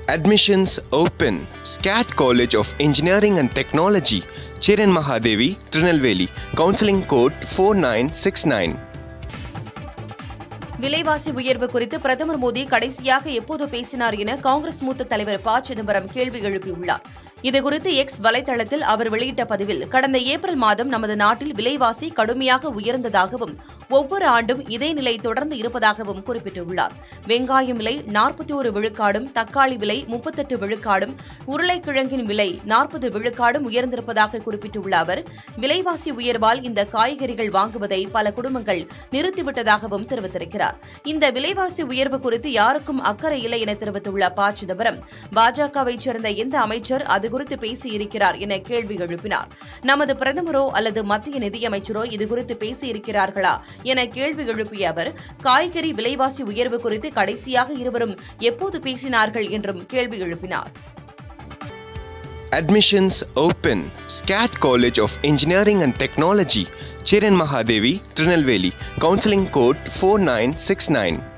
Admissions open. SCAT College of Engineering and Technology, Chiran Mahadevi, Trinelveli. Counseling code 4969. விலைவாசி உயர்வு குறித்து பிரதமர் மோடி கடைசியாக எப்போது பேசினார் என காங்கிரஸ் மூத்த தலைவர் ப. சிதம்பரம் கேள்வி எழுப்பியுள்ளார். இதுகுறித்து எக்ஸ் வலைதளத்தில் அவர் வெளியிட்ட பதிவில், கடந்த ஏப்ரல் மாதம் நமது நாட்டில் விலைவாசி கடுமையாக உயர்ந்ததாகவும் ஒவ்வொரு ஆண்டும் இதே நிலை தொடர்ந்து இருப்பதாகவும் குறிப்பிட்டுள்ளார். வெங்காயம் விலை 41 விழுக்காடும், தக்காளி விலை 38 விழுக்காடும், உருளைக்கிழங்கின் விலை 40 விழுக்காடும் உயர்ந்திருப்பதாக குறிப்பிட்டுள்ள அவர், விலைவாசி உயர்வால் இந்த காய்கறிகள் வாங்குவதை பல குடும்பங்கள் நிறுத்திவிட்டதாகவும் தெரிவித்திருக்கிறார். இந்த விலைவாசி உயர்வு குறித்து யாருக்கும் அக்கறை இல்லை என தெரிவித்துள்ள ப. சிதம்பரம், பாஜகவைச் சேர்ந்த எந்த அமைச்சர் அது குறித்து பேசியிருக்கிறார் என கேள்வி எழுப்பினார். நமது பிரதமரோ அல்லது மத்திய நிதியமைச்சரோ இதுகுறித்து பேசியிருக்கிறார்களா என கேள்வி எழுப்பிய அவர், காய்கறி விலைவாசி உயர்வு குறித்து கடைசியாக இருவரும் எப்போது பேசினார்கள் என்றும் கேள்வி எழுப்பினார். Admissions open. SCAT College of Engineering and Technology, Chiran Mahadevi, Trinelveli. Counseling code 4969.